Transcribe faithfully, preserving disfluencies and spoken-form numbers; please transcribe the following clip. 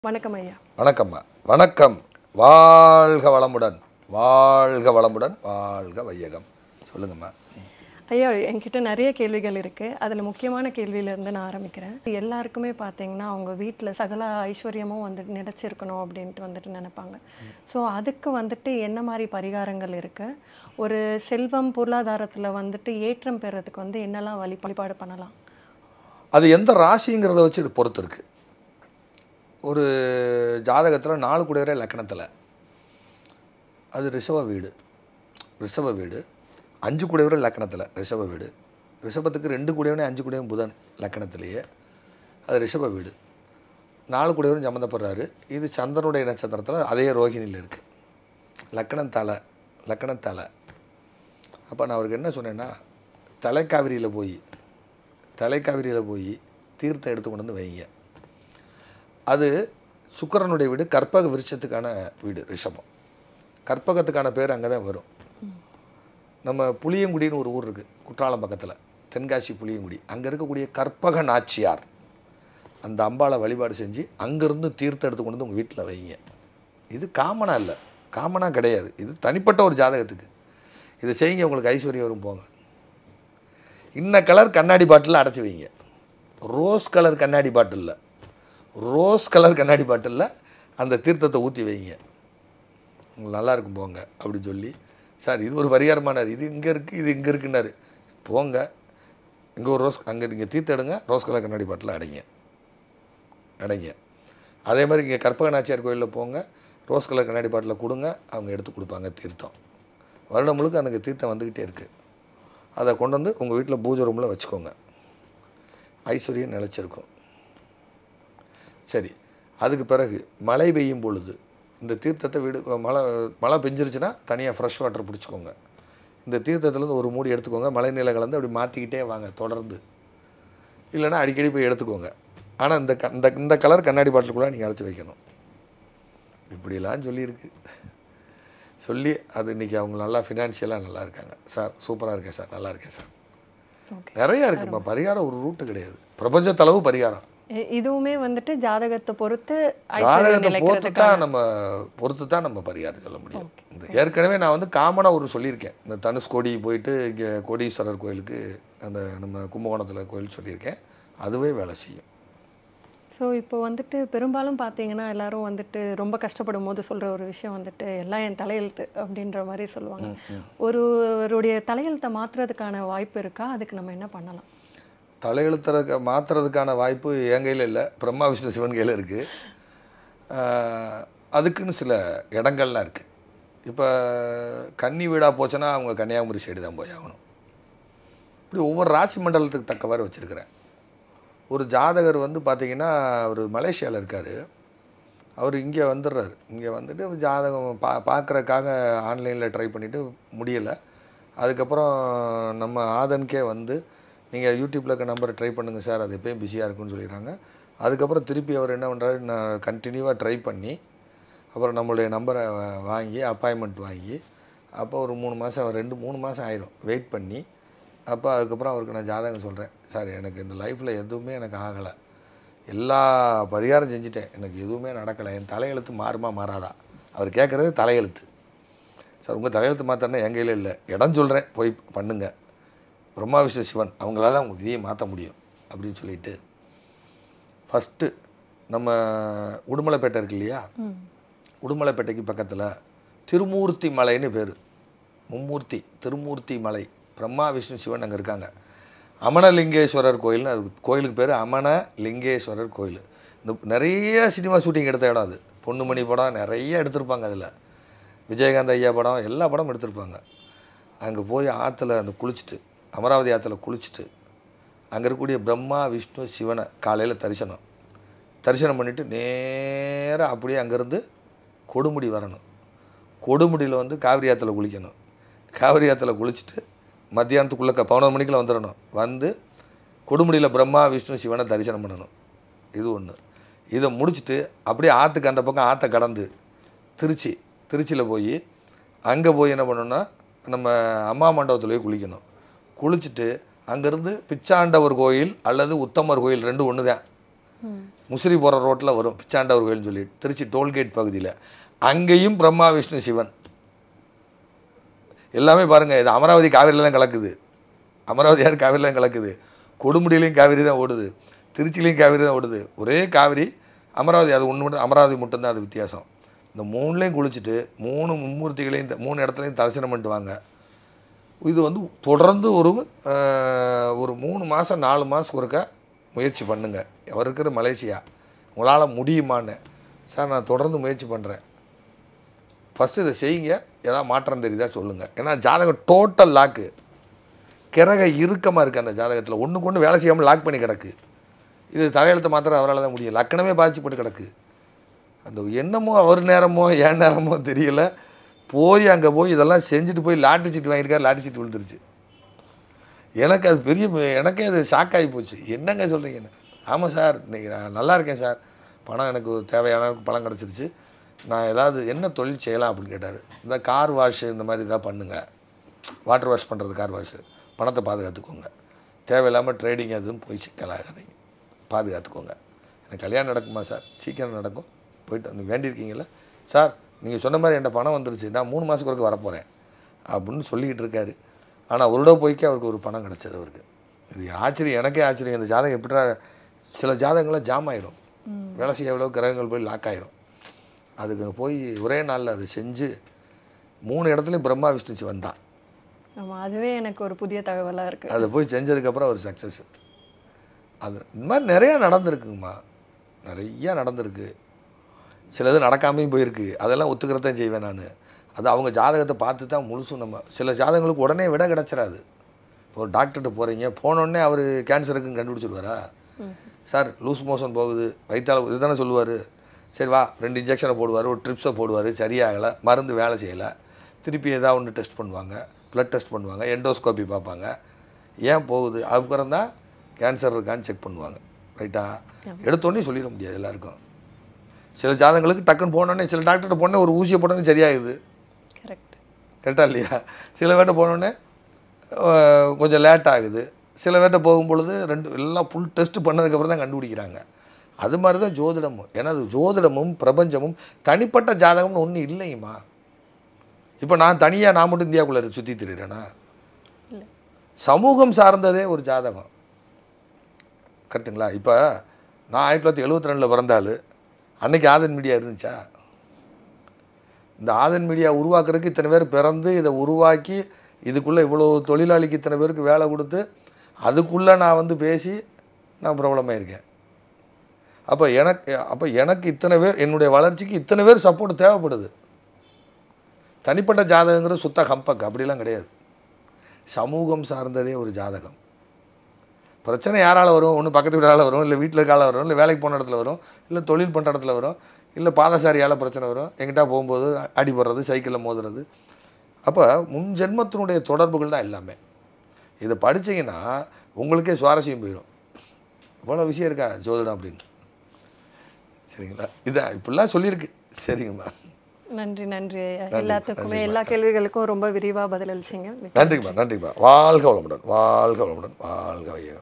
வணக்கம் ஐயா. வணக்கம்மா. வணக்கம். வாழ்க வளமுடன், வாழ்க வளமுடன், வாழ்க வையகம். சொல்லுங்கம்மா. ஐயா, என்கிட்ட நிறைய கேள்விகள் இருக்குது. அதில் முக்கியமான கேள்வியிலேருந்து நான் ஆரம்பிக்கிறேன். எல்லாருக்குமே பார்த்தீங்கன்னா அவங்க வீட்டில் சகல ஐஸ்வர்யமும் வந்துட்டு நினச்சிருக்கணும் அப்படின்ட்டு வந்துட்டு நினைப்பாங்க. ஸோ அதுக்கு வந்துட்டு என்ன மாதிரி பரிகாரங்கள் இருக்குது? ஒரு செல்வம் பொருளாதாரத்தில் வந்துட்டு ஏற்றம் பெறதுக்கு வந்து என்னெல்லாம் வழி வழிபாடு பண்ணலாம்? அது எந்த ராசிங்கிறத வச்சு இது பொறுத்து இருக்குது. ஒரு ஜாதகத்தில் நாலு குடையரே லக்கணத்தில் அது ரிஷப வீடு. ரிஷப வீடு அஞ்சு குடையவரே லக்கணத்தில் ரிஷப வீடு. ரிஷபத்துக்கு ரெண்டு குடையவனே அஞ்சு குடையவன் புதன் லக்கணத்திலேயே அது ரிஷப வீடு. நாலு குடையவரும் சம்மந்தப்படுறாரு. இது சந்திரனுடைய நட்சத்திரத்தில் அதே ரோகிணியில் இருக்குது. லக்கணம் தலை லக்கணம் தலை. அப்போ நான் அவருக்கு என்ன சொன்னேன்னா, தலைக்காவிரியில் போய் தலைக்காவிரியில் போய் தீர்த்தம் எடுத்து கொண்டு வந்து வைங்க. அது சுக்கிரனுடைய வீடு, கற்பக விருட்சத்துக்கான வீடு ரிஷபம். கற்பகத்துக்கான பேர் அங்கே தான் வரும். நம்ம புளியங்குடின்னு ஒரு ஊர் இருக்குது குற்றாலம் பக்கத்தில், தென்காசி புளியங்குடி. அங்கே இருக்கக்கூடிய கற்பக நாச்சியார் அந்த அம்பாளை வழிபாடு செஞ்சு அங்கேருந்து தீர்த்தம் எடுத்து கொண்டு வந்து உங்கள் வீட்டில் வைங்க. இது காமனாக இல்லை, காமனாக கிடையாது, இது தனிப்பட்ட ஒரு ஜாதகத்துக்கு. இதை செய்யுங்க, உங்களுக்கு ஐஸ்வர்யம் வரும். போங்க. இன்ன கலர் கண்ணாடி பாட்டிலில் அடைச்சி வைங்க. ரோஸ் கலர் கண்ணாடி பாட்டிலில் ரோஸ் கலர் கண்ணாடி பாட்டிலில் அந்த தீர்த்தத்தை ஊற்றி வைங்க. உங்களுக்கு நல்லா இருக்கும். போங்க அப்படின்னு சொல்லி, சார் இது ஒரு பரிகாரமானார், இது இங்கே இருக்குது, இது இங்கே இருக்குன்னாரு. போங்க, இங்கே ஒரு ரோஸ், அங்கே நீங்கள் தீர்த்தம் எடுங்க, ரோஸ் கலர் கண்ணாடி பாட்டில் அடைங்க அடைங்க அதே மாதிரி இங்கே கற்பக நாச்சியார் கோயிலில் போங்க, ரோஸ் கலர் கண்ணாடி பாட்டில் கொடுங்க, அவங்க எடுத்து கொடுப்பாங்க தீர்த்தம். வருடம் முழுக்க அந்த தீர்த்தம் வந்துக்கிட்டே இருக்குது. அதை கொண்டு வந்து உங்கள் வீட்டில் பூஜை ரூமில் வச்சுக்கோங்க. ஐஸ்வர்யம் நிலச்சிருக்கும். சரி, அதுக்கு பிறகு மழை பெய்யும் பொழுது இந்த தீர்த்தத்தை வீடு மழை மழை பெஞ்சிருச்சுன்னா தனியாக ஃப்ரெஷ் வாட்டர் பிடிச்சிக்கோங்க. இந்த தீர்த்தத்துலேருந்து ஒரு மூடி எடுத்துக்கோங்க, மழை நீரை கலந்து அப்படி மாற்றிக்கிட்டே வாங்க தொடர்ந்து. இல்லைன்னா அடிக்கடி போய் எடுத்துக்கோங்க. ஆனால் இந்த க இந்த இந்த கலர் கண்ணாடி பாட்டிலுக்குள்ளே நீங்கள் அடைச்சி வைக்கணும். இப்படிலாம் சொல்லியிருக்கு. சொல்லி அது இன்றைக்கி அவங்க நல்லா ஃபினான்ஷியலாக நல்லா இருக்காங்க. சார் சூப்பராக இருக்கேன் சார், நல்லா இருக்கேன் சார். நிறையா இருக்குமா பரிகாரம், ஒரு ரூட்டு கிடையாது, பிரபஞ்சத்தளவு பரிகாரம். இதுவுமே வந்துட்டு ஜாதகத்தை பொறுத்து ஜாதகத்தை பொறுத்து தான் நம்ம பொறுத்து தான் நம்ம பரிகாரம் சொல்ல முடியும். ஏற்கனவே நான் வந்து காமனாக ஒரு சொல்லியிருக்கேன். இந்த தனுஷ்கோடி போயிட்டு இங்கே கோடீஸ்வரர் கோயிலுக்கு அந்த நம்ம கும்பகோணத்தில் கோயில் சொல்லியிருக்கேன். அதுவே வேலை செய்யும். ஸோ இப்போ வந்துட்டு பெரும்பாலும் பார்த்தீங்கன்னா எல்லாரும் வந்துட்டு ரொம்ப கஷ்டப்படும் போது சொல்கிற ஒரு விஷயம் வந்துட்டு எல்லாம் என் தலையெழுத்து அப்படின்ற மாதிரி சொல்லுவாங்க. ஒருவருடைய தலையெழுத்தை மாற்றுறதுக்கான வாய்ப்பு இருக்கா? அதுக்கு நம்ம என்ன பண்ணலாம்? தலையெழுத்துறதுக்கு மாற்றுறதுக்கான வாய்ப்பு என் கையில் இல்லை, பிரம்மா விஷ்ணு சிவன் கையில் இருக்குது. அதுக்குன்னு சில இடங்கள்லாம் இருக்குது. இப்போ கன்னி வீடாக போச்சுன்னா அவங்க கன்னியாகுமரி சைடு தான் போய் ஆகணும். இப்படி ஒவ்வொரு ராசி மண்டலத்துக்கு தக்கவாறு வச்சுருக்கிறேன். ஒரு ஜாதகர் வந்து பார்த்திங்கன்னா அவர் மலேசியாவில் இருக்கார். அவர் இங்கே வந்துடுறாரு. இங்கே வந்துட்டு ஜாதகம் பா பார்க்குறதுக்காக ஆன்லைனில் ட்ரை பண்ணிவிட்டு முடியலை. அதுக்கப்புறம் நம்ம ஆதனுக்கே வந்து நீங்கள் யூடியூப்பில் இருக்க நம்பரை ட்ரை பண்ணுங்கள் சார், அது எப்போயும் பிஸியாக இருக்குன்னு சொல்லிடுறாங்க. அதுக்கப்புறம் திருப்பி அவர் என்ன பண்ணுறாரு, நான் கண்டினியூவாக ட்ரை பண்ணி அப்புறம் நம்மளுடைய நம்பரை வாங்கி அப்பாயின்மெண்ட் வாங்கி அப்போ ஒரு மூணு மாதம் ரெண்டு மூணு மாதம் ஆயிரும் வெயிட் பண்ணி, அப்போ அதுக்கப்புறம் அவருக்கு நான் ஜாதகம் சொல்கிறேன். சார் எனக்கு இந்த லைஃப்பில் எதுவுமே எனக்கு ஆகலை, எல்லா பரிகாரம் செஞ்சுட்டேன், எனக்கு எதுவுமே நடக்கலை, என் தலையெழுத்து மாறுமா மாறாதா? அவர் கேட்குறது தலையெழுத்து. சார் உங்கள் தலையெழுத்து மாற்றினா என் கையில் இல்லை, இடம் சொல்கிறேன் போய் பண்ணுங்கள், பிரம்மா விஷ்ணு சிவன் அவங்களால அவங்க விதியை மாற்ற முடியும் அப்படின்னு சொல்லிட்டு ஃபஸ்ட்டு நம்ம உடுமலைப்பேட்டை இருக்கு இல்லையா, உடுமலைப்பேட்டைக்கு பக்கத்தில் திருமூர்த்தி மலைன்னு பேர். மும்மூர்த்தி திருமூர்த்தி மலை, பிரம்மா விஷ்ணு சிவன் அங்கே இருக்காங்க. அமனலிங்கேஸ்வரர் கோயில்னு அது கோயிலுக்கு பேர், அமனலிங்கேஸ்வரர் கோயில். இந்த நிறைய சினிமா ஷூட்டிங் எடுத்த இடம் அது. பொன்னுமணி படம் நிறைய எடுத்திருப்பாங்க, அதில் விஜயகாந்த் ஐயா படம் எல்லா படமும் எடுத்திருப்பாங்க. அங்கே போய் ஆற்றுல அந்த குளிச்சுட்டு, அமராவதி ஆற்றுல குளிச்சுட்டு அங்கே இருக்கக்கூடிய பிரம்மா விஷ்ணு சிவனை காலையில் தரிசனம் தரிசனம் பண்ணிவிட்டு நேராக அப்படியே அங்கேருந்து கொடுமுடி வரணும். கொடுமுடியில் வந்து காவிரி ஆற்றுல குளிக்கணும். காவிரி ஆற்றுல குளிச்சுட்டு மத்தியானத்துக்குள்ளே பதினொரு மணிக்குள்ள வந்துடணும். வந்து கொடுமுடியில் பிரம்மா விஷ்ணு சிவனை தரிசனம் பண்ணணும். இது ஒன்று. இதை முடிச்சுட்டு அப்படியே ஆற்றுக்கு அந்த பக்கம் ஆற்றை கடந்து திருச்சி திருச்சியில் போய் அங்கே போய் என்ன பண்ணணுன்னா நம்ம அம்மா மண்டபத்தில் போய் குளிக்கணும். குளிச்சுட்டு அங்கேருந்து பிச்சாண்டவர் கோயில் அல்லது உத்தமர் கோயில் ரெண்டு ஒன்று தான். முசிறி போகிற ரோட்டில் வரும் பிச்சாண்டவர் கோயில்னு சொல்லி திருச்சி டோல்கேட் பகுதியில். அங்கேயும் பிரம்மா விஷ்ணு சிவன் எல்லாமே பாருங்கள். இது அமராவதி காவிரியில் தான் கலக்குது. அமராவதி யார் காவிரியில் தான் கலக்குது. கொடுமுடியிலையும் காவிரி தான் ஓடுது, திருச்சிலையும் காவிரி தான் ஓடுது. ஒரே காவிரி அமராவதி. அது ஒன்று மட்டும் அமராவதி மட்டும்தான் அது வித்தியாசம். இந்த மூணுலேயும் குளிச்சுட்டு மூணு மும்மூர்த்திகளையும் இந்த மூணு இடத்துலையும் தரிசனம் பண்ணிட்டு வாங்க. இது வந்து தொடர்ந்து ஒரு ஒரு மூணு மாதம் நாலு மாதம் ஒருக்க முயற்சி பண்ணுங்கள். அவர் இருக்கிற மலேசியா, உங்களால் முடியுமான்னு. சார் நான் தொடர்ந்து முயற்சி பண்ணுறேன். ஃபஸ்ட்டு இதை செய்யுங்க, ஏதாவது மாற்றம் தெரியுதா சொல்லுங்கள். ஏன்னா ஜாதகம் டோட்டல் லாக்கு, கிரக இறுக்கமாக இருக்குது அந்த ஜாதகத்தில். ஒன்றுக்கு ஒன்று வேலை செய்யாமல் லாக் பண்ணி கிடக்கு. இது தலையெழுத்து மாத்திரம் அவரால் தான் முடியும். லக்கணமே பாதிச்சுப்பட்டு கிடக்கு. அந்த என்னமோ அவர் நேரமோ என் நேரமோ தெரியல, போய் அங்கே போய் இதெல்லாம் செஞ்சுட்டு போய் லாட்டரி சீட்டு வாங்கியிருக்காரு. லாட்டரி சீட்டு விழுந்துருச்சு. எனக்கு அது பெரிய எனக்கே அது ஷாக் ஆகி போச்சு. என்னங்க சொல்கிறீங்கன்னு. ஆமாம் சார், இன்றைக்கி நான் நல்லா இருக்கேன் சார், பணம் எனக்கு தேவையான பணம் கிடச்சிருச்சு, நான் ஏதாவது என்ன தொழில் செய்யலாம் அப்படின்னு கேட்டார். இந்த கார் வாஷ் இந்த மாதிரி இதாக பண்ணுங்கள், வாட்டர் வாஷ் பண்ணுறது கார் வாஷு, பணத்தை பாதுகாத்துக்கோங்க, தேவையில்லாமல் ட்ரேடிங் எதுவும் போய் சிக்கலாகாதீங்க, பாதுகாத்துக்கோங்க. எனக்கு கல்யாணம் நடக்குமா சார்? சீக்கிரம் நடக்கும், போயிட்டு வந்து வேண்டியிருக்கீங்களா சார்? நீங்கள் சொன்ன மாதிரி என்கிட்ட பணம் வந்துருச்சு, நான் மூணு மாதத்துக்கு ஒருக்க வரப்போகிறேன் அப்படின்னு சொல்லிக்கிட்டு இருக்காரு. ஆனால் ஒரு தடவை போய்க்கே அவருக்கு ஒரு பணம் கிடச்சது அவருக்கு. இது ஆச்சரியம், எனக்கே ஆச்சரியம். இந்த ஜாதகம் எப்படின்னா சில ஜாதகங்கள்லாம் ஜாம் ஆயிரும், வேலை செய்ய எவ்வளோ கிரகங்கள் போய் லாக் ஆயிரும். அதுக்கு போய் ஒரே நாளில் அது செஞ்சு மூணு இடத்துலையும் பிரம்மா விஷ்ணு சிவன் தான். ஆமாம், அதுவே எனக்கு ஒரு புதிய தகவலாக இருக்குது. அதை போய் செஞ்சதுக்கப்புறம் ஒரு சக்ஸஸ். அது இந்த மாதிரி நிறையா நடந்திருக்குங்கம்மா, நிறையா நடந்திருக்கு. சிலது நடக்காமையும் போயிருக்கு. அதெல்லாம் ஒத்துக்கிறதான் செய்வேன் நான். அது அவங்க ஜாதகத்தை பார்த்து தான் முழுசும். நம்ம சில ஜாதகங்களுக்கு உடனே விட கிடச்சிடாது. இப்போ ஒரு டாக்டர்கிட்ட போகிறீங்க, போனோடனே அவர் கேன்சருக்குன்னு கண்டுபிடிச்சிடுவாரா? சார் லூஸ் மோஷன் போகுது, வயிற்றால இது தானே சொல்லுவார். சரி வா, ரெண்டு இன்ஜெக்ஷனை போடுவார், ஒரு ட்ரிப்ஸை போடுவார், சரியாகலை, மருந்து வேலை செய்யலை, திருப்பி ஏதாவது ஒன்று டெஸ்ட் பண்ணுவாங்க, ப்ளட் டெஸ்ட் பண்ணுவாங்க, எண்டோஸ்கோப்பி பார்ப்பாங்க, ஏன் போகுது, அதுக்கப்புறம் தான் கேன்சர் இருக்கான்னு செக் பண்ணுவாங்க. ரைட்டா? எடுத்தோடனே சொல்லிட முடியாது எல்லாருக்கும். சில ஜாதகங்களுக்கு டக்குன்னு போனோடனே, சில டாக்டர்கிட்ட போனோடனே ஒரு ஊசியை போட்டோன்னே சரியாகுது. கரெக்ட் கரெக்டாக இல்லையா? சில பேர்ட்ட போனோடனே கொஞ்சம் லேட் ஆகுது. சில பேர்ட்ட போகும்பொழுது ரெண்டு எல்லாம் ஃபுல் டெஸ்ட் பண்ணதுக்கப்புறம் தான் கண்டுபிடிக்கிறாங்க. அது மாதிரி தான் ஜோதிடமும். ஏன்னா அது ஜோதிடமும் பிரபஞ்சமும் தனிப்பட்ட ஜாதகம்னு ஒன்றும் இல்லைங்கம்மா. இப்போ நான் தனியாக நான் மட்டும் இந்தியாவுக்குள்ளே சுற்றி திரிகிறேன்னா, சமூகம் சார்ந்ததே ஒரு ஜாதகம். கரெக்டுங்களா? இப்போ நான் ஆயிரத்தி தொள்ளாயிரத்தி எழுபத்தி ரெண்டில் பிறந்தாள். அன்றைக்கி ஆதன் மீடியா இருந்துச்சா? இந்த ஆதன் மீடியா உருவாக்குறதுக்கு இத்தனை பேர் பிறந்து இதை உருவாக்கி இதுக்குள்ளே இவ்வளோ தொழிலாளிக்கு இத்தனை பேருக்கு வேலை கொடுத்து அதுக்குள்ளே நான் வந்து பேசி நான் பிரபலமாக இருக்கேன். அப்போ எனக்கு அப்போ எனக்கு இத்தனை பேர், என்னுடைய வளர்ச்சிக்கு இத்தனை பேர் சப்போர்ட் தேவைப்படுது. தனிப்பட்ட ஜாதகங்கிற சுத்த கம்பக்கு அப்படிலாம் கிடையாது. சமூகம் சார்ந்ததே ஒரு ஜாதகம். பிரச்சனை யாரால் வரும்? ஒன்று பக்கத்து வீட்டால் வரும், இல்லை வீட்டில் இருக்கால வரும், இல்லை வேலைக்கு போன இடத்துல வரும், இல்லை தொழில் பண்ணுற இடத்துல வரும், இல்லை பாதசாரியால் பிரச்சனை வரும், எங்கிட்ட போகும்போது அடிபடுறது, சைக்கிளில் மோதுறது. அப்போ முன் ஜென்மத்தினுடைய தொடர்புகள் தான் எல்லாமே. இதை படித்தீங்கன்னா உங்களுக்கே சுவாரஸ்யம் போயிடும். இவ்வளோ விஷயம் இருக்கா ஜோதிடம் அப்படின்னு. சரிங்களா? இதான் இப்படிலாம் சொல்லியிருக்கு. சரிங்கம்மா, நன்றி நன்றி எல்லாத்துக்குமே, எல்லா கேள்விகளுக்கும் ரொம்ப விரிவாக பதிலளிச்சிங்க. நன்றிங்கம்மா, நன்றிங்கம்மா. வாழ்க வளமுடன், வாழ்க வளமுடன், வாழ்க வையகம்.